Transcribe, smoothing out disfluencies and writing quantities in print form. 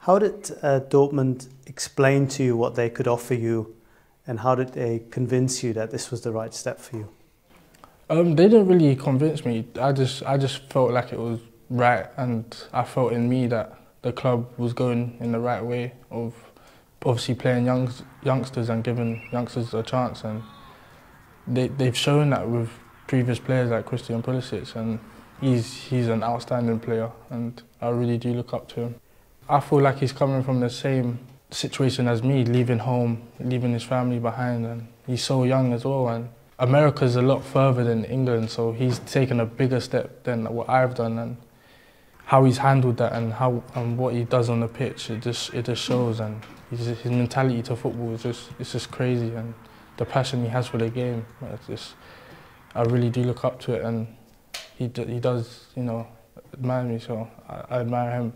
How did Dortmund explain to you what they could offer you, and how did they convince you that this was the right step for you? They didn't really convince me. I just felt like it was right, and I felt in me that the club was going in the right way of obviously playing youngsters and giving youngsters a chance, and they've shown that with previous players like Christian Pulisic, and he's an outstanding player, and I really do look up to him. I feel like he's coming from the same situation as me, leaving home, leaving his family behind, and he's so young as well. And America's a lot further than England, so he's taken a bigger step than what I've done, and how he's handled that and what he does on the pitch, it just shows. And his mentality to football it's just crazy, and the passion he has for the game, I really do look up to it, and he does, admire me, so I admire him.